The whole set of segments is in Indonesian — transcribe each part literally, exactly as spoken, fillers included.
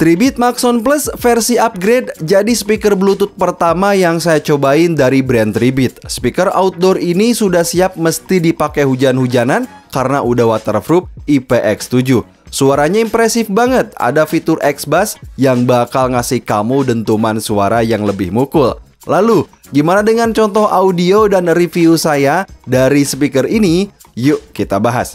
three beat Maxon Plus versi upgrade jadi speaker Bluetooth pertama yang saya cobain dari brand three beat. Speaker outdoor ini sudah siap mesti dipakai hujan-hujanan karena udah waterproof I P X tujuh. Suaranya impresif banget, ada fitur X-Bass yang bakal ngasih kamu dentuman suara yang lebih mukul. Lalu, gimana dengan contoh audio dan review saya dari speaker ini? Yuk kita bahas.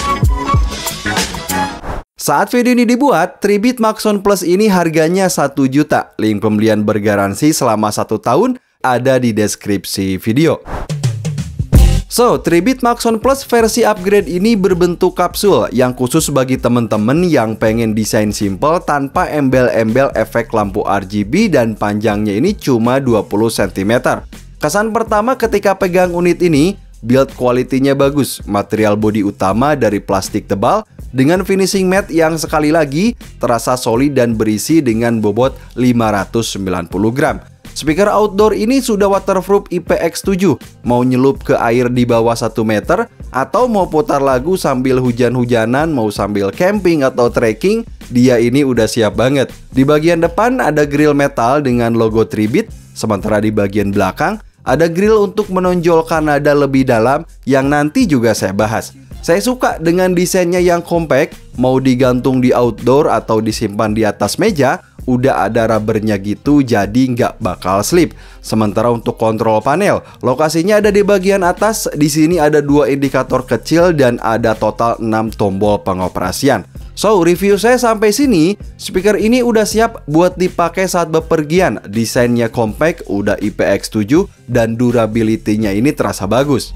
Saat video ini dibuat, three beat Maxon Plus ini harganya satu juta. Link pembelian bergaransi selama satu tahun ada di deskripsi video. So, three beat Maxon Plus versi upgrade ini berbentuk kapsul yang khusus bagi temen-temen yang pengen desain simple tanpa embel-embel efek lampu R G B dan panjangnya ini cuma dua puluh sentimeter. Kesan pertama ketika pegang unit ini, build quality-nya bagus. Material bodi utama dari plastik tebal dengan finishing matte yang sekali lagi terasa solid dan berisi dengan bobot lima ratus sembilan puluh gram. Speaker outdoor ini sudah waterproof I P X tujuh. Mau nyelup ke air di bawah satu meter atau mau putar lagu sambil hujan-hujanan, mau sambil camping atau trekking, dia ini udah siap banget. Di bagian depan ada grill metal dengan logo three beat, sementara di bagian belakang ada grill untuk menonjolkan nada lebih dalam yang nanti juga saya bahas. Saya suka dengan desainnya yang compact, mau digantung di outdoor atau disimpan di atas meja, udah ada rubbernya gitu jadi nggak bakal slip. Sementara untuk kontrol panel, lokasinya ada di bagian atas. Di sini ada dua indikator kecil dan ada total enam tombol pengoperasian. So, review saya sampai sini. Speaker ini udah siap buat dipakai saat bepergian. Desainnya compact, udah I P X tujuh dan durability-nya ini terasa bagus.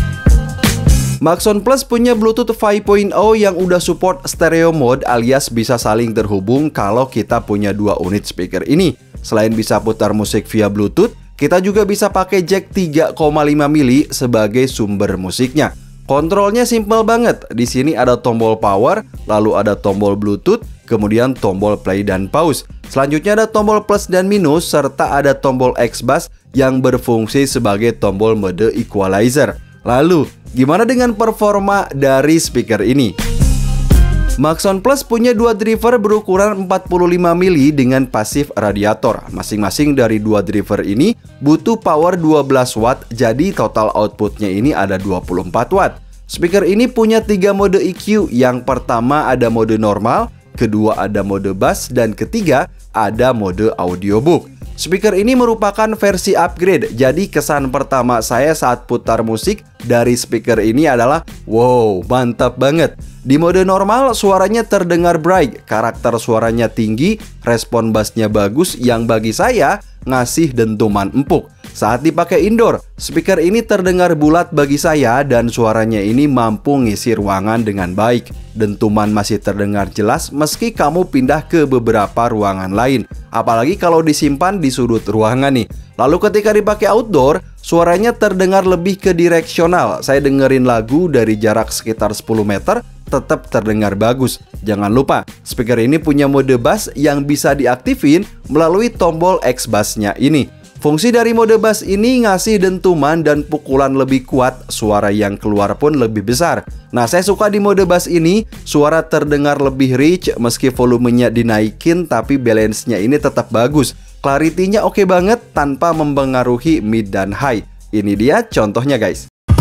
Maxon Plus punya Bluetooth lima titik nol yang udah support stereo mode alias bisa saling terhubung kalau kita punya dua unit speaker ini. Selain bisa putar musik via Bluetooth, kita juga bisa pakai jack tiga koma lima mili sebagai sumber musiknya. Kontrolnya simple banget. Di sini ada tombol power, lalu ada tombol Bluetooth, kemudian tombol play dan pause. Selanjutnya ada tombol plus dan minus serta ada tombol X-Bass yang berfungsi sebagai tombol mode equalizer. Lalu, gimana dengan performa dari speaker ini? Maxon Plus punya dua driver berukuran empat puluh lima mili dengan pasif radiator. Masing-masing dari dua driver ini butuh power dua belas watt, jadi total outputnya ini ada dua puluh empat watt. Speaker ini punya tiga mode E Q. Yang pertama ada mode normal, kedua ada mode bass, dan ketiga ada mode audiobook. Speaker ini merupakan versi upgrade, jadi kesan pertama saya saat putar musik dari speaker ini adalah wow, mantap banget. Di mode normal suaranya terdengar bright, karakter suaranya tinggi, respon bassnya bagus yang bagi saya ngasih dentuman empuk. Saat dipakai indoor, speaker ini terdengar bulat bagi saya dan suaranya ini mampu ngisi ruangan dengan baik. Dentuman masih terdengar jelas meski kamu pindah ke beberapa ruangan lain. Apalagi kalau disimpan di sudut ruangan nih. Lalu ketika dipakai outdoor, suaranya terdengar lebih ke direksional. Saya dengerin lagu dari jarak sekitar sepuluh meter, tetap terdengar bagus. Jangan lupa, speaker ini punya mode bass yang bisa diaktifin melalui tombol X-Bass-nya ini. Fungsi dari mode bass ini ngasih dentuman dan pukulan lebih kuat, suara yang keluar pun lebih besar. Nah, saya suka di mode bass ini, suara terdengar lebih rich meski volumenya dinaikin tapi balance-nya ini tetap bagus. Clarity-nya oke banget tanpa mempengaruhi mid dan high. Ini dia contohnya guys.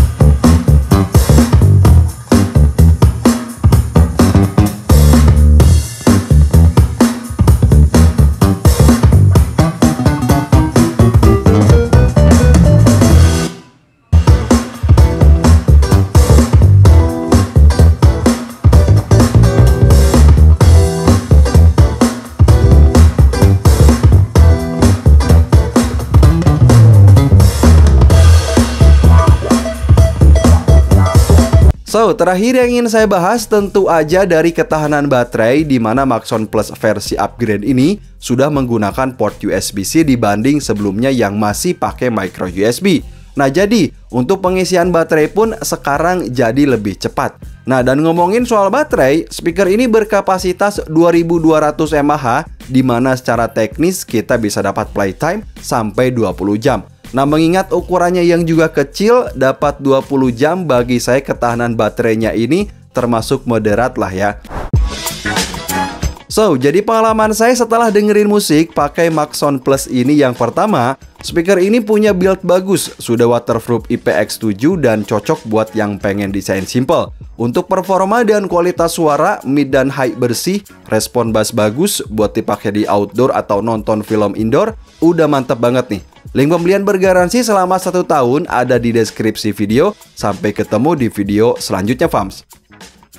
So, terakhir yang ingin saya bahas tentu aja dari ketahanan baterai, di mana Maxon Plus versi upgrade ini sudah menggunakan port U S B C dibanding sebelumnya yang masih pakai micro U S B. Nah, jadi untuk pengisian baterai pun sekarang jadi lebih cepat. Nah, dan ngomongin soal baterai, speaker ini berkapasitas dua ribu dua ratus mAh, di mana secara teknis kita bisa dapat playtime sampai dua puluh jam. Nah, mengingat ukurannya yang juga kecil, dapat dua puluh jam bagi saya ketahanan baterainya ini termasuk moderat lah ya. So, jadi pengalaman saya setelah dengerin musik pakai Maxon Plus ini yang pertama, speaker ini punya build bagus, sudah waterproof I P X tujuh dan cocok buat yang pengen desain simple. Untuk performa dan kualitas suara, mid dan high bersih, respon bass bagus buat dipakai di outdoor atau nonton film indoor, udah mantep banget nih. Link pembelian bergaransi selama satu tahun ada di deskripsi video. Sampai ketemu di video selanjutnya, Fams.